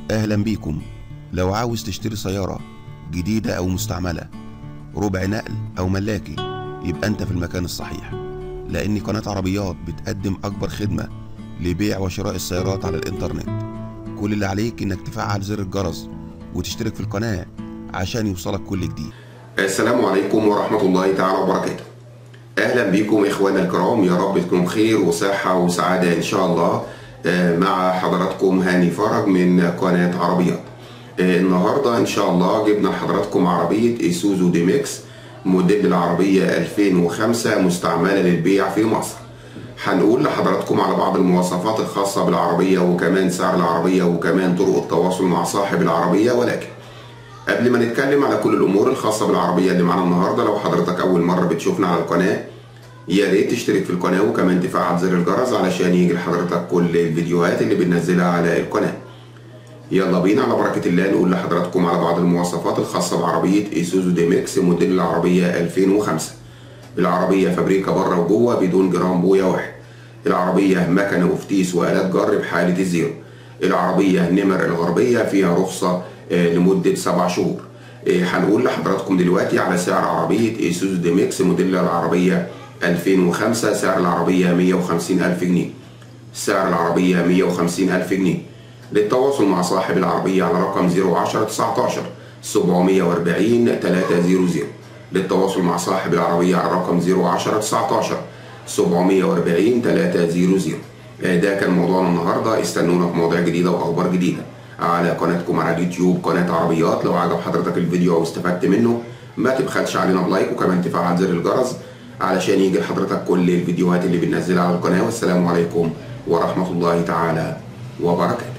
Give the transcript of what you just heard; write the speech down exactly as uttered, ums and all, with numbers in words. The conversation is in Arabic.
أهلا بيكم. لو عاوز تشتري سيارة جديدة أو مستعملة، ربع نقل أو ملاكي، يبقى أنت في المكان الصحيح، لأن قناة عربيات بتقدم أكبر خدمة لبيع وشراء السيارات على الإنترنت. كل اللي عليك إنك تفعل زر الجرس وتشترك في القناة عشان يوصلك كل جديد. السلام عليكم ورحمة الله تعالى وبركاته. أهلا بكم إخوانا الكرام، يا رب تكونوا بخير وصحة وسعادة إن شاء الله. مع حضراتكم هاني فرج من قناة عربيات. النهاردة إن شاء الله جبنا لحضراتكم عربية إيسوزو دي ميكس موديل العربية ألفين وخمسة مستعملة للبيع في مصر. هنقول لحضراتكم على بعض المواصفات الخاصة بالعربية وكمان سعر العربية وكمان طرق التواصل مع صاحب العربية. ولكن قبل ما نتكلم على كل الأمور الخاصة بالعربية اللي معانا النهاردة، لو حضرتك أول مرة بتشوفنا على القناة يا ريت تشترك في القناة وكمان تفعل زر الجرس علشان يجي لحضرتك كل الفيديوهات اللي بننزلها على القناة. يلا بينا على بركة الله نقول لحضراتكم على بعض المواصفات الخاصة بعربية إيسوزو دي ميكس موديل العربية ألفين وخمسة. العربية فابريكا بره وجوه بدون جرام بويا واحد. العربية مكنة وفتيس وآلات جر بحالة الزيرو. العربية نمر الغربية فيها رخصة لمدة سبع شهور. هنقول لحضراتكم دلوقتي على سعر عربية إيسوزو دي ميكس موديل العربية ألفين وخمسة. سعر العربية مية وخمسين ألف جنيه. سعر العربية مية وخمسين ألف جنيه. للتواصل مع صاحب العربية على رقم صفر عشرة تسعتاشر سبعمية وأربعين تلاتمية. للتواصل مع صاحب العربية على رقم صفر عشرة تسعتاشر سبعمية وأربعين تلاتمية. ده كان موضوعنا النهارده. استنونا في مواضيع جديدة وأخبار جديدة على قناتكم على اليوتيوب قناة عربيات. لو عجب حضرتك الفيديو واستفدت منه ما تبخلش علينا بلايك وكمان تفعل زر الجرس علشان يجي لحضرتك كل الفيديوهات اللي بننزلها على القناة. والسلام عليكم ورحمة الله تعالى وبركاته.